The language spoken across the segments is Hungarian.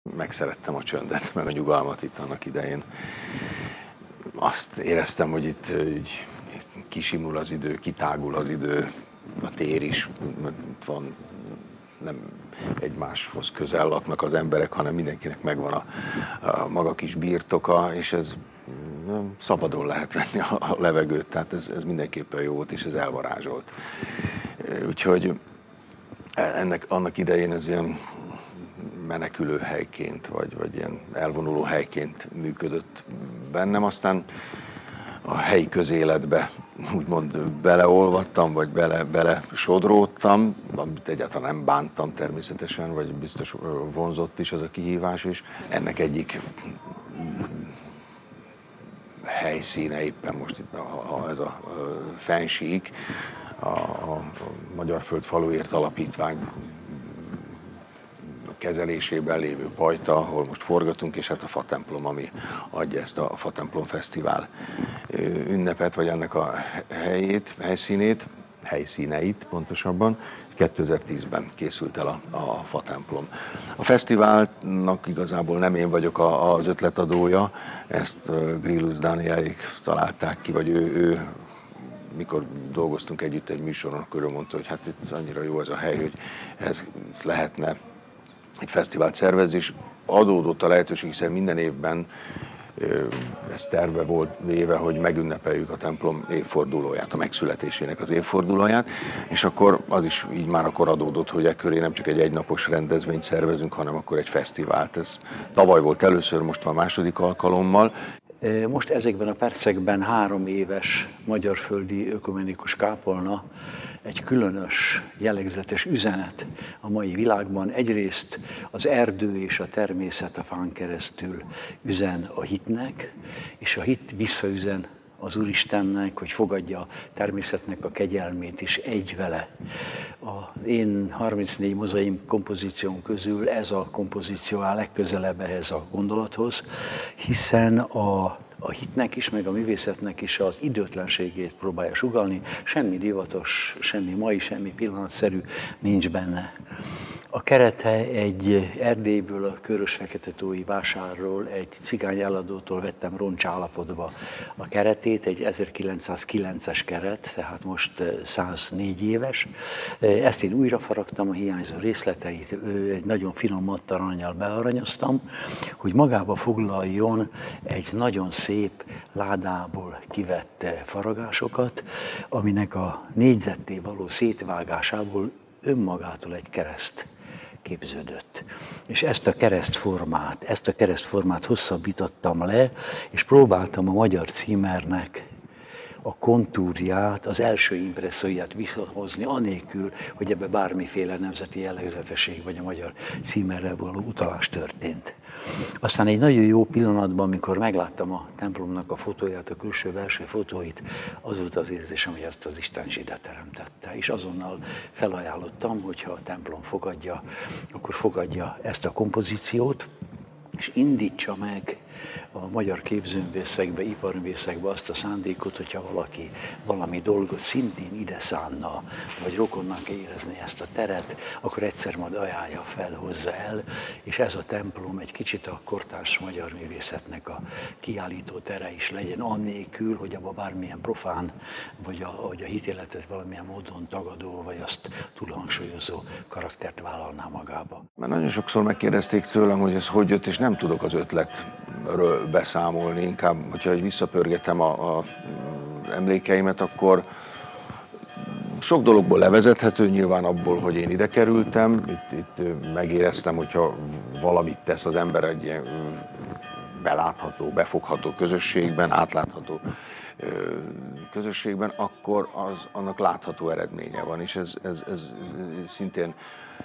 Megszerettem a csöndet, meg a nyugalmat itt annak idején. Azt éreztem, hogy itt így kisimul az idő, kitágul az idő, a tér is, van, nem egymáshoz közel laknak az emberek, hanem mindenkinek megvan a maga kis birtoka, és ez szabadon lehet venni a levegőt, tehát ez mindenképpen jó volt, és ez elvarázsolt. Úgyhogy annak idején ez ilyen menekülő helyként, vagy ilyen elvonuló helyként működött bennem, aztán a helyi közéletbe úgymond beleolvadtam, vagy bele sodródtam, amit egyáltalán nem bántam természetesen, vagy biztos vonzott is az a kihívás is. Ennek egyik helyszíne éppen most itt ez a Fennsík, a Magyar Föld Faluért Alapítvány kezelésében lévő pajta, ahol most forgatunk, és hát a Fatemplom, ami adja ezt a Fatemplom Fesztivál ünnepet, vagy ennek a helyszíneit pontosabban. 2010-ben készült el a Fatemplom. A fesztiválnak igazából nem én vagyok az ötletadója, ezt Grillus Dánielék találták ki, vagy ő mikor dolgoztunk együtt egy műsoron, akkor ő mondta, hogy hát itt annyira jó ez a hely, hogy ez lehetne egy fesztivált szervezni, és adódott a lehetőség, hiszen minden évben ez terve volt véve, hogy megünnepeljük a templom évfordulóját, a megszületésének az évfordulóját, és akkor az is így már akkor adódott, hogy ekköré nem csak egy egynapos rendezvényt szervezünk, hanem akkor egy fesztivált. Ez tavaly volt először, most van második alkalommal. Most ezekben a percekben 3 éves magyarföldi ökumenikus kápolna egy különös, jellegzetes üzenet a mai világban. Egyrészt az erdő és a természet a fán keresztül üzen a hitnek, és a hit visszaüzen az Úristennek, hogy fogadja a természetnek a kegyelmét is egy vele. Az én 34 mozaim kompozíción közül ez a kompozíció áll legközelebb ehhez a gondolathoz, hiszen a hitnek is, meg a művészetnek is az időtlenségét próbálja sugallni, semmi divatos, semmi mai, semmi pillanatszerű nincs benne. A kerete egy Erdélyből, a Körös-Feketetói vásárról, egy cigány eladótól vettem roncsálapotba a keretét, egy 1909-es keret, tehát most 104 éves. Ezt én újra faragtam, a hiányzó részleteit egy nagyon finom mattaranyjal bearanyoztam, hogy magába foglaljon egy nagyon szép ládából kivett faragásokat, aminek a négyzetté való szétvágásából önmagától egy kereszt képződött. És ezt a keresztformát hosszabbítottam le, és próbáltam a magyar címernek a kontúrját, az első impresszóját visszahozni, anélkül, hogy ebbe bármiféle nemzeti jellegzetesség vagy a magyar címerre való utalás történt. Aztán egy nagyon jó pillanatban, amikor megláttam a templomnak a fotóját, a külső-belső fotóit, az volt az érzésem, hogy ezt az Isten zsíre teremtette. És azonnal felajánlottam, hogyha a templom fogadja, akkor fogadja ezt a kompozíciót, és indítsa meg a magyar képzőművészekbe, iparművészekbe azt a szándékot, hogyha valaki valami dolgot szintén ide szánna, vagy rokonnak érezni ezt a teret, akkor egyszer majd ajánlja fel, hozza el, és ez a templom egy kicsit a kortárs magyar művészetnek a kiállító tere is legyen, annélkül, hogy abba bármilyen profán, vagy a hitéletet valamilyen módon tagadó, vagy azt túlhangsúlyozó karaktert vállalná magába. Mert nagyon sokszor megkérdezték tőlem, hogy ez hogy jött, és nem tudok az ötletről beszámolni, inkább, hogyha visszapörgetem az emlékeimet, akkor sok dologból levezethető, nyilván abból, hogy én ide kerültem, itt megéreztem, hogyha valamit tesz az ember egy ilyen belátható, befogható közösségben, átlátható közösségben, akkor annak látható eredménye van, és ez szintén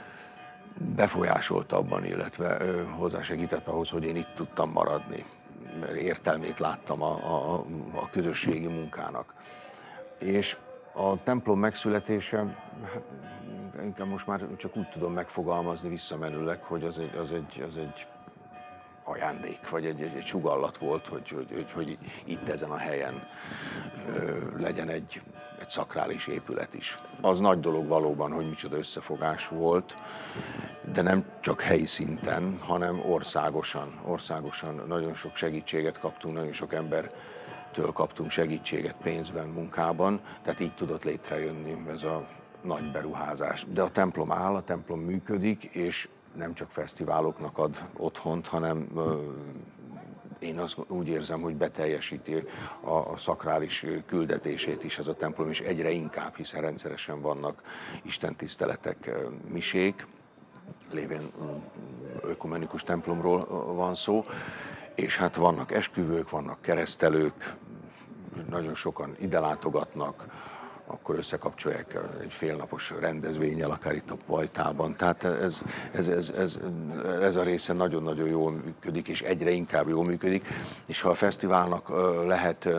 befolyásolt abban, illetve hozzásegített ahhoz, hogy én itt tudtam maradni. Mert értelmét láttam a közösségi munkának. És a templom megszületése, hát, inkább most már csak úgy tudom megfogalmazni visszamenőleg, hogy az egy ajándék, vagy egy sugallat volt, hogy itt ezen a helyen legyen egy egy szakrális épület is. Az nagy dolog valóban, hogy micsoda összefogás volt, de nem csak helyi szinten, hanem országosan. Országosan nagyon sok segítséget kaptunk, nagyon sok embertől kaptunk segítséget pénzben, munkában, tehát így tudott létrejönni ez a nagy beruházás. De a templom áll, a templom működik, és nem csak fesztiváloknak ad otthont, hanem én azt úgy érzem, hogy beteljesíti a szakrális küldetését is ez a templom, és egyre inkább, hiszen rendszeresen vannak istentiszteletek, misék, lévén ökumenikus templomról van szó, és hát vannak esküvők, vannak keresztelők, nagyon sokan ide látogatnak, akkor összekapcsolják egy félnapos rendezvénnyel, akár itt a Pajtában. Tehát ez a része nagyon-nagyon jól működik, és egyre inkább jól működik. És ha a fesztiválnak lehet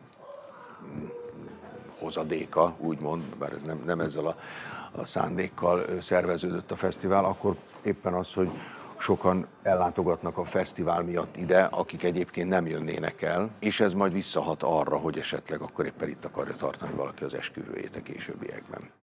hozadéka, úgymond, bár ez nem ezzel a szándékkal szerveződött a fesztivál, akkor éppen az, hogy sokan ellátogatnak a fesztivál miatt ide, akik egyébként nem jönnének el, és ez majd visszahat arra, hogy esetleg akkor éppen itt akarja tartani valaki az esküvőjét a későbbiekben.